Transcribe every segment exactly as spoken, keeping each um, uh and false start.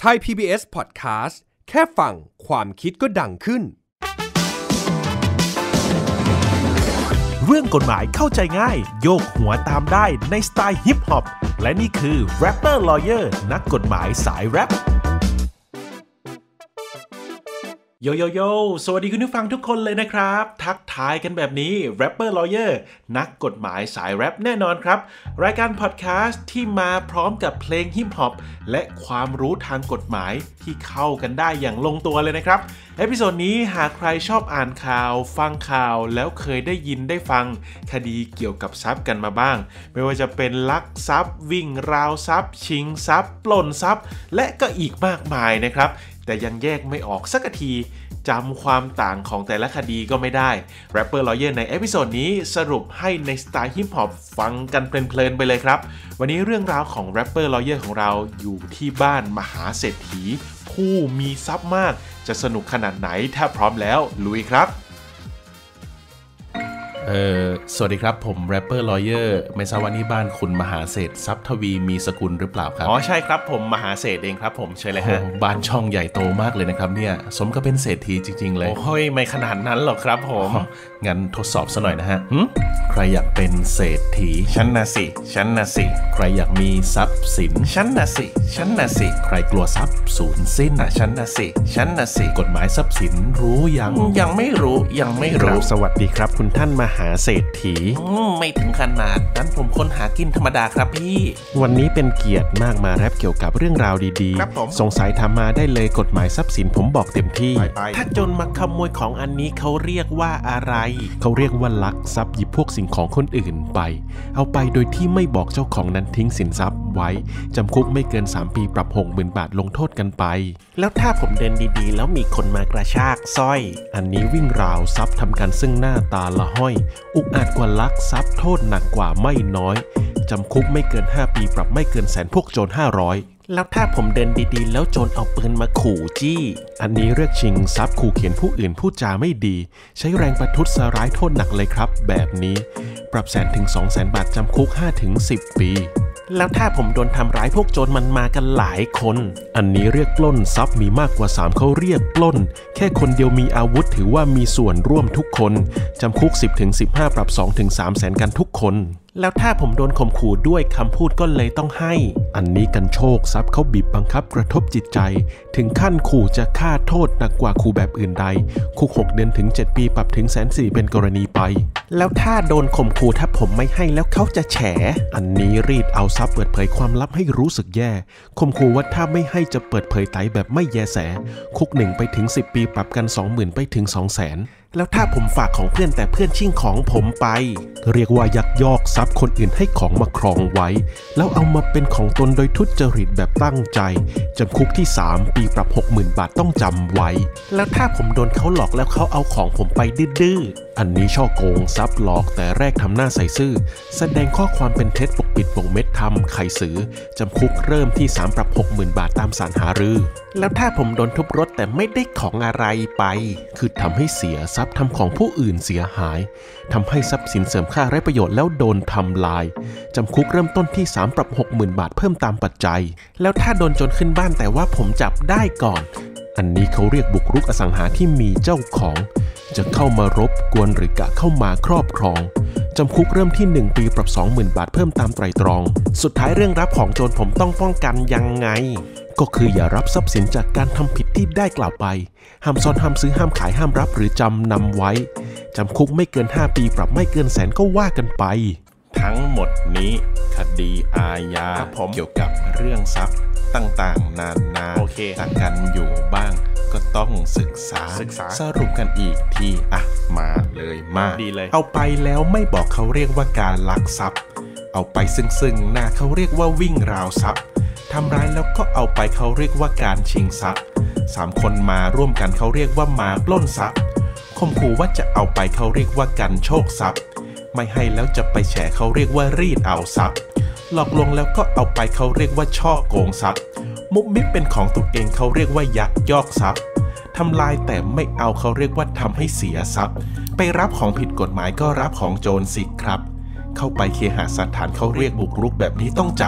Thai พี บี เอส Podcast แค่ฟังความคิดก็ดังขึ้นเรื่องกฎหมายเข้าใจง่ายโยกหัวตามได้ในสไตล์ฮิปฮอปและนี่คือ Rapper Lawyer นักกฎหมายสายแรปโยโยโยสวัสดีคุณผู้ฟังทุกคนเลยนะครับทักทายกันแบบนี้ Rapper Lawyer นักกฎหมายสายแรปแน่นอนครับรายการพอดแคสต์ที่มาพร้อมกับเพลงฮิปฮอปและความรู้ทางกฎหมายที่เข้ากันได้อย่างลงตัวเลยนะครับเอพิโซดนี้หากใครชอบอ่านข่าวฟังข่าวแล้วเคยได้ยินได้ฟังคดีเกี่ยวกับทรัพย์กันมาบ้างไม่ว่าจะเป็นลักทรัพย์วิ่งราวทรัพย์ชิงทรัพย์ปล้นทรัพย์และก็อีกมากมายนะครับแต่ยังแยกไม่ออกสักทีจำความต่างของแต่ละคดีก็ไม่ได้ Rapper Lawyer ในเอพิโซดนี้สรุปให้ในสไตล์ฮิปฮอปฟังกันเพลินๆไปเลยครับวันนี้เรื่องราวของ Rapper Lawyer ของเราอยู่ที่บ้านมหาเศรษฐีผู้มีทรัพย์มากจะสนุกขนาดไหนถ้าพร้อมแล้วลุยครับเอ่อสวัสดีครับผม Rapper Lawyer ไม่ทราบว่านี่บ้านคุณมหาเศรษฐทรัพย์ทวีมีสกุลหรือเปล่าครับอ๋อใช่ครับผมมหาเศรษฐเองครับผมเชิญเลยฮะบ้านช่องใหญ่โตมากเลยนะครับเนี่ยสมกับเป็นเศรษฐีจริงๆเลยโอ้ยไม่ขนาดนั้นหรอกครับผมงั้นทดสอบซะหน่อยนะฮะใครอยากเป็นเศรษฐีฉันน่ะสิฉันน่ะสิใครอยากมีทรัพย์สินฉันน่ะสิฉันน่ะสิใครกลัวทรัพย์สูญสิ้นอ่ะฉันน่ะสิฉันน่ะสิกฎหมายทรัพย์สินรู้ยังยังไม่รู้ยังไม่รู้สวัสดีครับคุณท่านมหาเศรษฐีไม่ถึงขนาดนั้นผมคนหากินธรรมดาครับพี่วันนี้เป็นเกียรติมากมาแรปเกี่ยวกับเรื่องราวดีๆสงสัยทำมาได้เลยกฎหมายทรัพย์สินผมบอกเต็มที่ถ้าจนมาขโมยของอันนี้เขาเรียกว่าอะไรเขาเรียกว่าลักทรัพย์หยิบพวกสิ่งของคนอื่นไปเอาไปโดยที่ไม่บอกเจ้าของนั้นทิ้งสินทรัพย์ไว้จำคุกไม่เกินสามปีปรับ หกหมื่น บาทลงโทษกันไปแล้วถ้าผมเดินดีๆแล้วมีคนมากระชากสร้อยอันนี้วิ่งราวทรัพย์ทำกันซึ่งหน้าตาละห้อยอุกอาจกว่าลักทรัพย์โทษหนักกว่าไม่น้อยจำคุกไม่เกินห้าปีปรับไม่เกินแสนพวกโจรห้าร้อยแล้วถ้าผมเดินดีๆแล้วโจรเอาปืนมาขู่จี้อันนี้เรียกชิงทรัพย์ขู่เข็นผู้อื่นพูดจาไม่ดีใช้แรงประทุษร้ายโทษหนักเลยครับแบบนี้ปรับแสนถึง สองแสน บาทจำคุก ห้าถึงสิบ ปีแล้วถ้าผมโดนทำร้ายพวกโจรมันมากันหลายคนอันนี้เรียกปล้นทรัพย์มีมากกว่าสามเขาเรียกปล้นแค่คนเดียวมีอาวุธถือว่ามีส่วนร่วมทุกคนจำคุก สิบถึงสิบห้า ปรับ สองถึงสาม แสนกันทุกคนแล้วถ้าผมโดนข่มขู่ด้วยคำพูดก็เลยต้องให้อันนี้กันโชคทรัพย์เขาบีบบังคับกระทบจิตใจถึงขั้นขู่จะฆ่าโทษหนักกว่าขู่แบบอื่นใดคุกหกเดือนถึงเจ็ดปีปรับถึงแสนสี่เป็นกรณีไปแล้วถ้าโดนข่มขู่ถ้าผมไม่ให้แล้วเขาจะแฉอันนี้รีดเอาทรัพย์เปิดเผยความลับให้รู้สึกแย่ข่มขู่ว่าถ้าไม่ให้จะเปิดเผยไตแบบไม่แยแสคุกหนึ่งไปถึงสิบปีปรับกัน สองหมื่น ไปถึง สองแสนแล้วถ้าผมฝากของเพื่อนแต่เพื่อนชิ่งของผมไปเรียกว่ายักยอกทรัพย์คนอื่นให้ของมาครองไว้แล้วเอามาเป็นของตนโดยทุจริตแบบตั้งใจจำคุกที่สามปีปรับ หกหมื่น บาทต้องจำไว้แล้วถ้าผมโดนเขาหลอกแล้วเขาเอาของผมไปดื้อๆอันนี้ช่อโกงทรัพย์หลอกแต่แรกทำหน้าใส่ซื่อแสดงข้อความเป็นเท็จปกปิดปกเม็ดทำไขสือจำคุกเริ่มที่สามปรับ หกหมื่น บาทตามศาลหารือแล้วถ้าผมโดนทุบรถแต่ไม่ได้ของอะไรไปคือทำให้เสียทรัพย์ทำของผู้อื่นเสียหายทำให้ทรัพย์สินเสริมค่าไร้ประโยชน์แล้วโดนทำลายจำคุกเริ่มต้นที่สามปรับ หกหมื่น บาทเพิ่มตามปัจจัยแล้วถ้าโดนโจรขึ้นบ้านแต่ว่าผมจับได้ก่อนอันนี้เขาเรียกบุกรุกอสังหาที่มีเจ้าของจะเข้ามารบกวนหรือกะเข้ามาครอบครองจำคุกเริ่มที่หนึ่งปีปรับ สองหมื่น บาทเพิ่มตามไตรตรองสุดท้ายเรื่องรับของโจรผมต้องป้องกันยังไงก็คืออย่ารับทรัพย์สินจากการทำผิดที่ได้กล่าวไปห้ามซ่อนห้ามซื้อห้ามขายห้ามรับหรือจำนำไว้จำคุกไม่เกินห้าปีปรับไม่เกินแสนก็ว่ากันไปทั้งหมดนี้คดีอาญาเกี่ยวกับเรื่องทรัพย์ต่างๆนานาโอเคต่างกันอยู่บ้างก็ต้องศึกษาศึกษาสรุปกันอีกทีอ่ะมาเลยมาดีเลยเอาไปแล้วไม่บอกเขาเรียกว่าการลักทรัพย์เอาไปซึ่งๆหน้าเขาเรียกว่าวิ่งราวทรัพย์ทำร้ายแล้วก็เอาไปเขาเรียกว่าการชิงทรัพย์สามคนมาร่วมกันเขาเรียกว่ามาปล้นทรัพย์ข่มขู่ว่าจะเอาไปเขาเรียกว่ากันโชคทรัพย์ไม่ให้แล้วจะไปแฉเขาเรียกว่ารีดเอาทรัพย์หลอกลวงแล้วก็เอาไปเขาเรียกว่าช่อโกงทรัพย์มุกมิบเป็นของตัวเองเขาเรียกว่ายักยอกทรัพย์ทำลายแต่ไม่เอาเขาเรียกว่าทำให้เสียทรัพย์ไปรับของผิดกฎหมายก็รับของโจรสิครับเข้าไปเคหสถานเขาเรียกบุกรุกแบบนี้ต้องจับ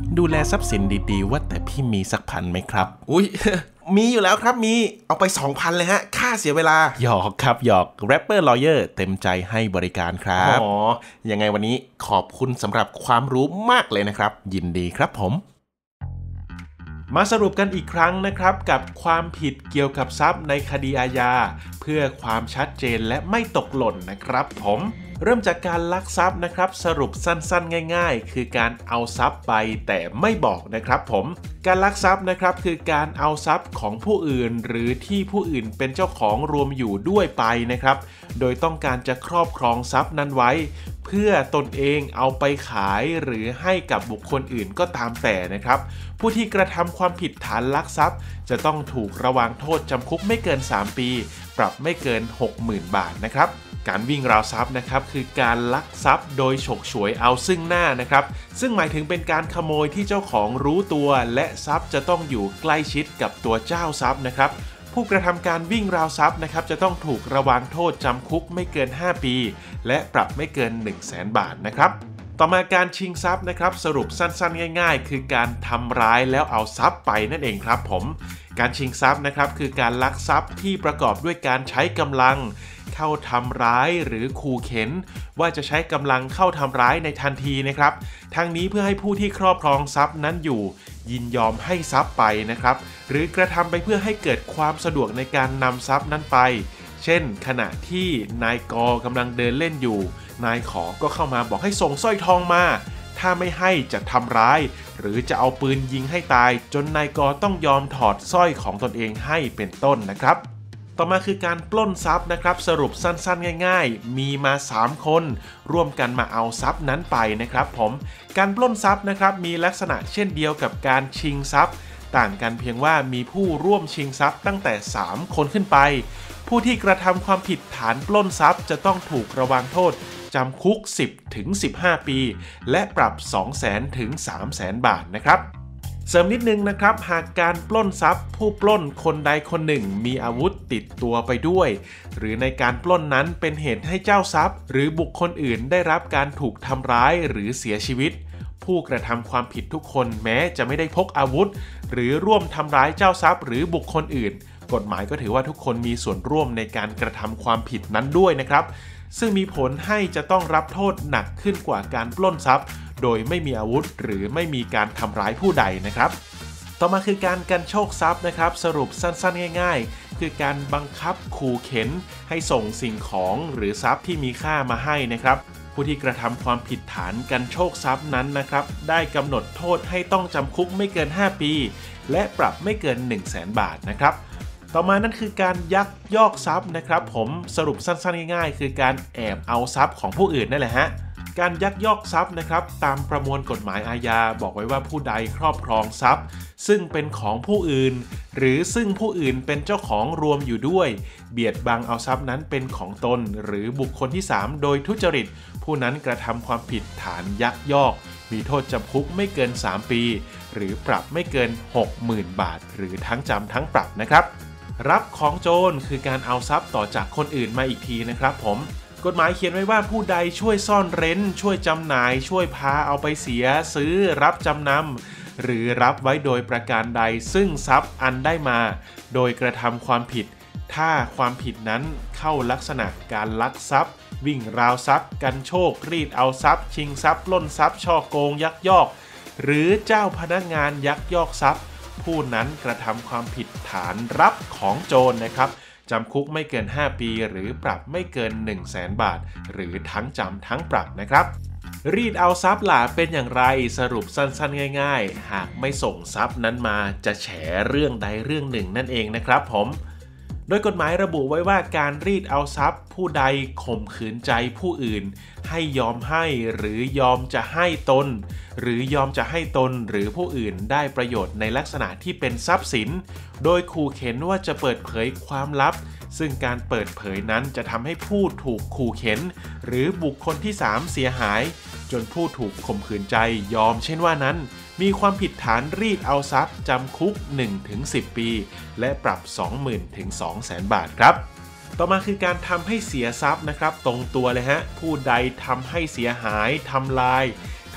ดูแลทรัพย์สินดีๆว่าแต่พี่มีสักพันไหมครับอุ้ย มีอยู่แล้วครับมีเอาไป สองพัน เลยฮะค่าเสียเวลาหยอกครับหยอก Rapper Lawyer เต็มใจให้บริการครับอ๋อยังไงวันนี้ขอบคุณสำหรับความรู้มากเลยนะครับยินดีครับผมมาสรุปกันอีกครั้งนะครับกับความผิดเกี่ยวกับทรัพย์ในคดีอาญาเพื่อความชัดเจนและไม่ตกหล่นนะครับผมเริ่มจากการลักทรัพย์นะครับสรุปสั้นๆง่ายๆคือการเอาทรัพย์ไปแต่ไม่บอกนะครับผมการลักทรัพย์นะครับคือการเอาทรัพย์ของผู้อื่นหรือที่ผู้อื่นเป็นเจ้าของรวมอยู่ด้วยไปนะครับโดยต้องการจะครอบครองทรัพย์นั้นไว้เพื่อตนเองเอาไปขายหรือให้กับบุคคลอื่นก็ตามแต่นะครับผู้ที่กระทำความผิดฐานลักทรัพย์จะต้องถูกระวางโทษจำคุกไม่เกินสามปีปรับไม่เกิน หกหมื่น บาทนะครับการวิ่งราวทรัพย์นะครับคือการลักทรัพย์โดยฉกฉวยเอาซึ่งหน้านะครับซึ่งหมายถึงเป็นการขโมยที่เจ้าของรู้ตัวและทรัพย์จะต้องอยู่ใกล้ชิดกับตัวเจ้าทรัพย์นะครับผู้กระทำการวิ่งราวทรัพย์นะครับจะต้องถูกระวางโทษจำคุกไม่เกินห้าปีและปรับไม่เกิน หนึ่งแสน บาทนะครับต่อมาการชิงทรัพย์นะครับสรุปสั้นๆง่ายๆคือการทำร้ายแล้วเอาทรัพย์ไปนั่นเองครับผมการชิงทรัพย์นะครับคือการลักทรัพย์ที่ประกอบด้วยการใช้กำลังเข้าทำร้ายหรือขู่เข็นว่าจะใช้กำลังเข้าทำร้ายในทันทีนะครับทั้งนี้เพื่อให้ผู้ที่ครอบครองทรัพย์นั้นอยู่ยินยอมให้ทรัพย์ไปนะครับหรือกระทำไปเพื่อให้เกิดความสะดวกในการนำทรัพย์นั้นไปเช่นขณะที่นายกกำลังเดินเล่นอยู่นายขอก็เข้ามาบอกให้ส่งสร้อยทองมาถ้าไม่ให้จะทำร้ายหรือจะเอาปืนยิงให้ตายจนนายกต้องยอมถอดสร้อยของตนเองให้เป็นต้นนะครับต่อมาคือการปล้นทรัพย์นะครับสรุปสั้นๆง่ายๆมีมาสามคนร่วมกันมาเอาทรัพย์นั้นไปนะครับผมการปล้นทรัพย์นะครับมีลักษณะเช่นเดียวกับการชิงทรัพย์ต่างกันเพียงว่ามีผู้ร่วมชิงทรัพย์ตั้งแต่สามคนขึ้นไปผู้ที่กระทำความผิดฐานปล้นทรัพย์จะต้องถูกระวางโทษจำคุก สิบถึงสิบห้า ปีและปรับ สองแสน ถึง สามแสน บาทนะครับเสริมนิดนึงนะครับหากการปล้นทรัพย์ผู้ปล้นคนใดคนหนึ่งมีอาวุธติดตัวไปด้วยหรือในการปล้นนั้นเป็นเหตุให้เจ้าทรัพย์หรือบุคคลอื่นได้รับการถูกทำร้ายหรือเสียชีวิตผู้กระทำความผิดทุกคนแม้จะไม่ได้พกอาวุธหรือร่วมทำร้ายเจ้าทรัพย์หรือบุคคลอื่นกฎหมายก็ถือว่าทุกคนมีส่วนร่วมในการกระทำความผิดนั้นด้วยนะครับซึ่งมีผลให้จะต้องรับโทษหนักขึ้นกว่าการปล้นทรัพย์โดยไม่มีอาวุธหรือไม่มีการทำร้ายผู้ใดนะครับต่อมาคือการกันโชคทรัพย์นะครับสรุปสั้นๆง่ายๆคือการบังคับขู่เข็นให้ส่งสิ่งของหรือทรัพย์ที่มีค่ามาให้นะครับผู้ที่กระทำความผิดฐานกันโชคทรัพย์นั้นนะครับได้กำหนดโทษให้ต้องจำคุกไม่เกินห้าปีและปรับไม่เกิน หนึ่งแสน บาทนะครับต่อมานั่นคือการยักยอกทรัพย์นะครับผมสรุปสั้นๆง่ายๆคือการแอบเอาทรัพย์ของผู้อื่นนั่นแหละฮะการยักยอกทรัพย์นะครับตามประมวลกฎหมายอาญาบอกไว้ว่าผู้ใดครอบครองทรัพย์ซึ่งเป็นของผู้อื่นหรือซึ่งผู้อื่นเป็นเจ้าของรวมอยู่ด้วยเบียดบังเอาทรัพย์นั้นเป็นของตนหรือบุคคลที่สามโดยทุจริตผู้นั้นกระทำความผิดฐานยักยอกมีโทษจำคุกไม่เกินสามปีหรือปรับไม่เกิน หกหมื่น บาทหรือทั้งจำทั้งปรับนะครับรับของโจรคือการเอาทรัพย์ต่อจากคนอื่นมาอีกทีนะครับผมกฎหมายเขียนไว้ว่าผู้ใดช่วยซ่อนเร้นช่วยจำหน่ายช่วยพาเอาไปเสียซื้อรับจำนำหรือรับไว้โดยประการใดซึ่งทรัพย์อันได้มาโดยกระทำความผิดถ้าความผิดนั้นเข้าลักษณะการลักทรัพย์วิ่งราวทรัพย์กันโชครีดเอาทรัพย์ชิงทรัพย์ปล้นทรัพย์ฉ้อโกงยักยอกหรือเจ้าพนักงานยักยอกทรัพย์ผู้นั้นกระทำความผิดฐานรับของโจรนะครับจำคุกไม่เกินห้าปีหรือปรับไม่เกิน หนึ่งแสน บาทหรือทั้งจำทั้งปรับนะครับรีดเอาทรัพย์หล่ะเป็นอย่างไรสรุปสั้นๆง่ายๆหากไม่ส่งทรัพย์นั้นมาจะแฉเรื่องใดเรื่องหนึ่งนั่นเองนะครับผมโดยกฎหมายระบุไว้ว่าการรีดเอาทรัพย์ผู้ใดข่มขืนใจผู้อื่นให้ยอมให้หรือยอมจะให้ตนหรือยอมจะให้ตนหรือผู้อื่นได้ประโยชน์ในลักษณะที่เป็นทรัพย์สินโดยขู่เข็นว่าจะเปิดเผยความลับซึ่งการเปิดเผยนั้นจะทำให้ผู้ถูกขู่เข็นหรือบุคคลที่สามเสียหายจนผู้ถูกข่มขืนใจยอมเช่นว่านั้นมีความผิดฐานรีดเอาทรัพย์จำคุก หนึ่งถึงสิบ ปีและปรับ สองหมื่น ถึง สองแสน บาทครับต่อมาคือการทำให้เสียทรัพย์นะครับตรงตัวเลยฮะผู้ใดทำให้เสียหายทำลายท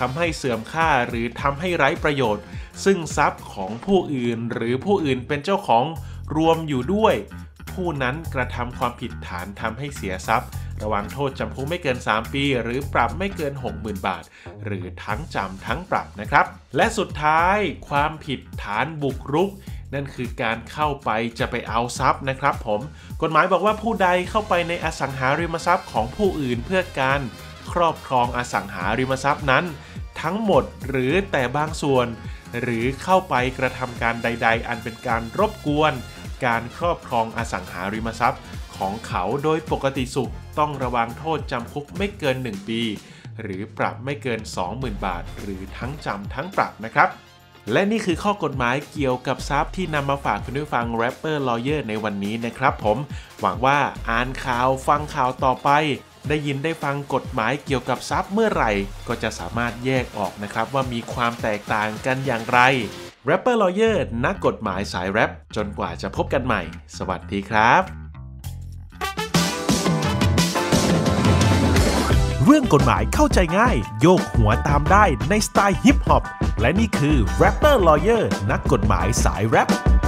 ำให้เสื่อมค่าหรือทำให้ไร้ประโยชน์ซึ่งทรัพย์ของผู้อื่นหรือผู้อื่นเป็นเจ้าของรวมอยู่ด้วยผู้นั้นกระทำความผิดฐานทำให้เสียทรัพย์ระวางโทษจำคุกไม่เกินสามปีหรือปรับไม่เกิน หกหมื่น บาทหรือทั้งจำทั้งปรับนะครับและสุดท้ายความผิดฐานบุกรุกนั่นคือการเข้าไปจะไปเอาทรัพย์นะครับผมกฎหมายบอกว่าผู้ใดเข้าไปในอสังหาริมทรัพย์ของผู้อื่นเพื่อการครอบครองอสังหาริมทรัพย์นั้นทั้งหมดหรือแต่บางส่วนหรือเข้าไปกระทำการใดๆอันเป็นการรบกวนการครอบครองอสังหาริมทรัพย์ของเขาโดยปกติสุขต้องระวังโทษจำคุกไม่เกินหนึ่งปีหรือปรับไม่เกิน สองหมื่น บาทหรือทั้งจำทั้งปรับนะครับและนี่คือข้อกฎหมายเกี่ยวกับทรัพย์ที่นำมาฝากคุณผู้ฟัง Rapper Lawyer ในวันนี้นะครับผมหวังว่าอ่านข่าวฟังข่าวต่อไปได้ยินได้ฟังกฎหมายเกี่ยวกับทรัพย์เมื่อไหร่ก็จะสามารถแยกออกนะครับว่ามีความแตกต่างกันอย่างไร Rapper Lawyer นักกฎหมายสายแรปจนกว่าจะพบกันใหม่สวัสดีครับเรื่องกฎหมายเข้าใจง่ายโยกหัวตามได้ในสไตล์ฮิปฮอปและนี่คือ Rapper Lawyer นักกฎหมายสายแรป